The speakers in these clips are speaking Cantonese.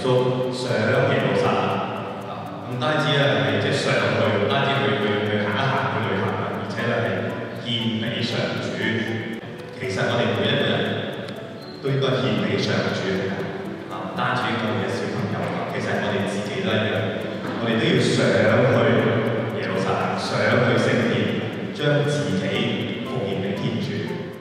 穌上耶路撒冷啊，唔單止咧係即係上去，唔單止去行一行去旅行啊，而且咧係獻俾上主。其實我哋每一個人都應該獻俾上主啊，唔單止我哋嘅小朋友啊，其實我哋自己都一樣，我哋都要上去耶路撒冷，上去聖殿，將自己奉獻俾天主。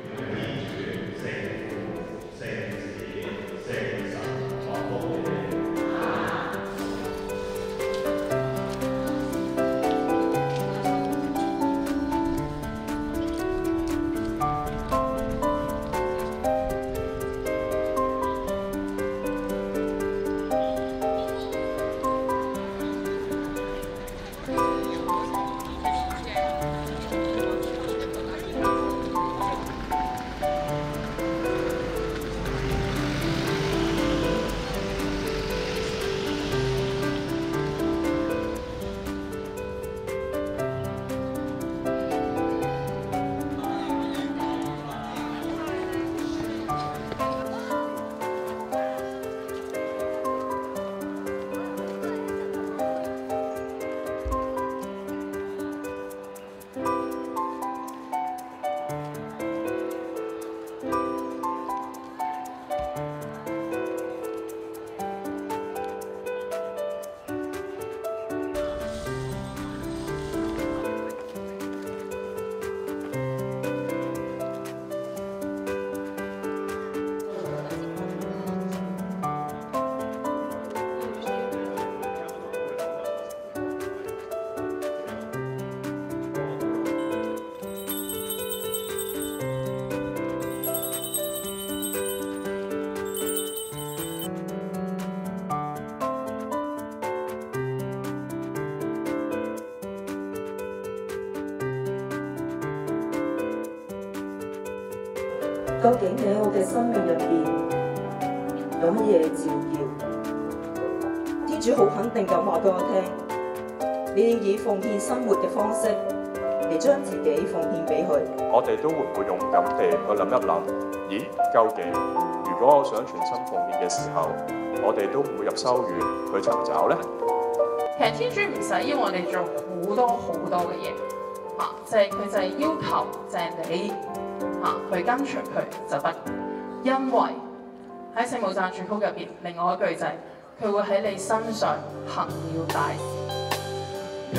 究竟喺我嘅生命入邊有乜嘢照耀？天主好肯定咁話俾我聽，你要以奉獻生活嘅方式嚟將自己奉獻俾佢。 我哋都會唔會勇敢地去諗一諗？咦，究竟如果我想全心奉獻嘅時候，我哋都唔會入修院去尋找呢？ 其實天主唔使要我哋做好多嘅嘢，佢就係要求就係你。去跟隨佢就得，因為喺聖母讚主曲入邊，另外一句就係、佢會喺你身上行了大事。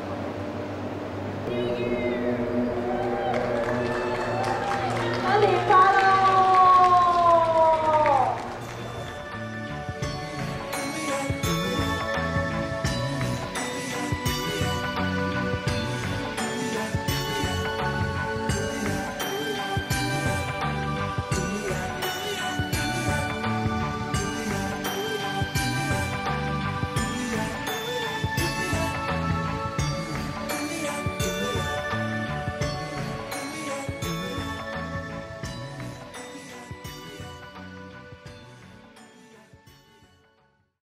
哈利路